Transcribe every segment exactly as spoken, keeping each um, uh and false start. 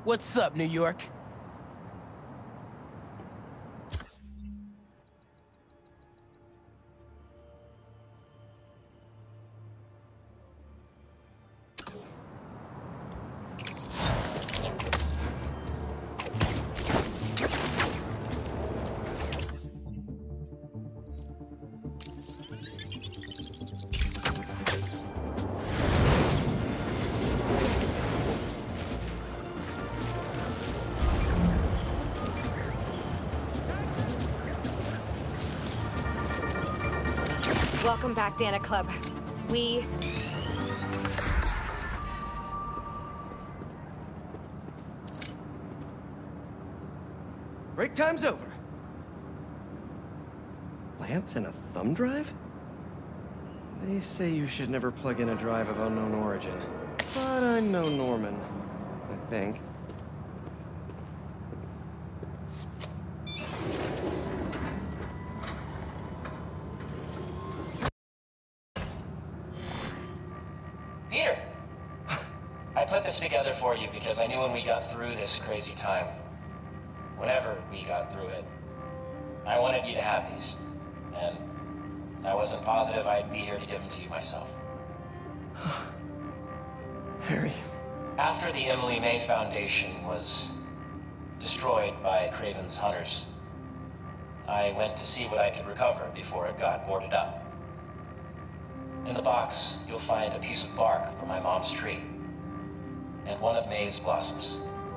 What's up, New York? Welcome back, Dana Club. We... Break time's over. Lance and a thumb drive? They say you should never plug in a drive of unknown origin. But I know Norman, I think. Peter! I put this together for you because I knew when we got through this crazy time, whenever we got through it, I wanted you to have these. And I wasn't positive I'd be here to give them to you myself. Harry. After the Emily May Foundation was destroyed by Kraven's hunters, I went to see what I could recover before it got boarded up. In the box, you'll find a piece of bark from my mom's tree, and one of May's blossoms.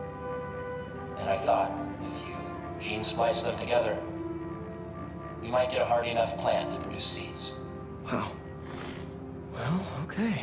And I thought, if you gene splice them together, we might get a hardy enough plant to produce seeds. Wow. Well, okay.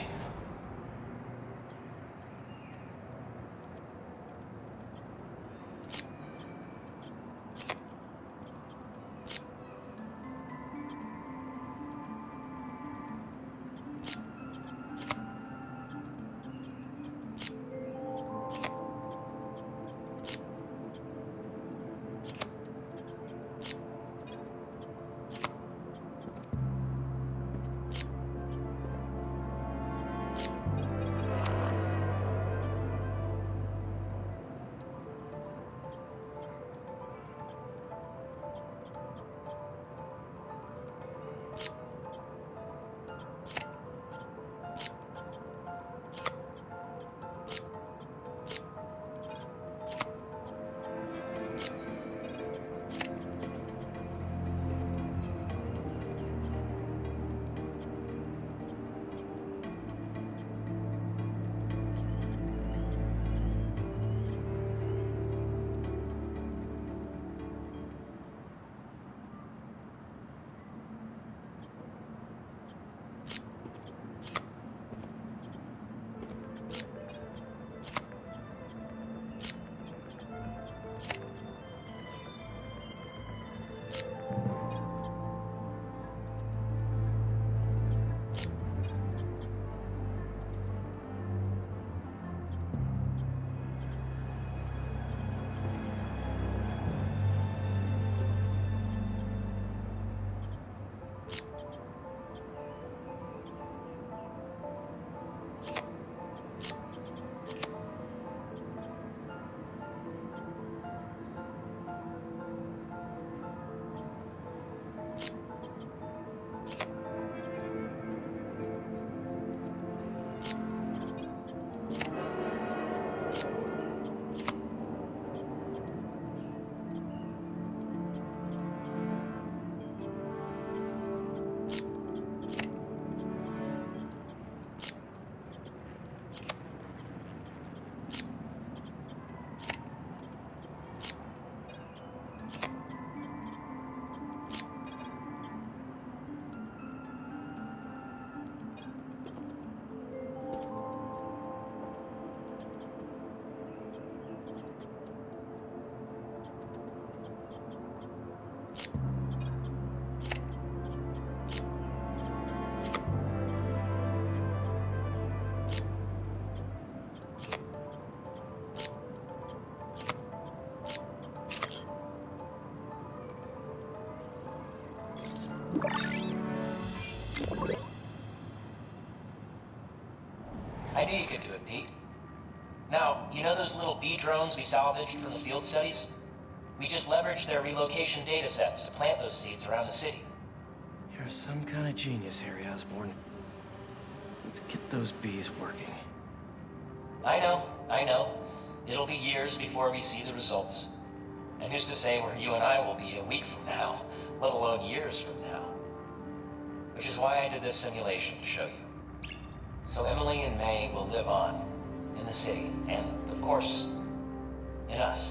I knew you could do it, Pete. Now, you know those little bee drones we salvaged from the field studies? We just leveraged their relocation data sets to plant those seeds around the city. You're some kind of genius, Harry Osborn. Let's get those bees working. I know, I know. It'll be years before we see the results. And who's to say where you and I will be a week from now, let alone years from now? Which is why I did this simulation to show you. So Emily and May will live on, in the city, and, of course, in us.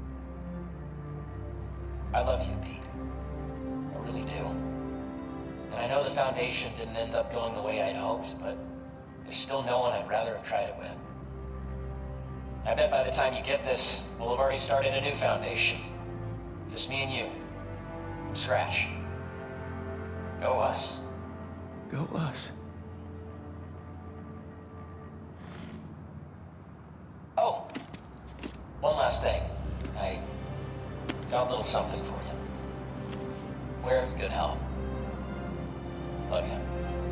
I love you, Pete. I really do. And I know the Foundation didn't end up going the way I'd hoped, but there's still no one I'd rather have tried it with. I bet by the time you get this, we'll have already started a new Foundation. Just me and you. From scratch. Go us. Go us. Oh! One last thing. I got a little something for you. We're in good health. Love you.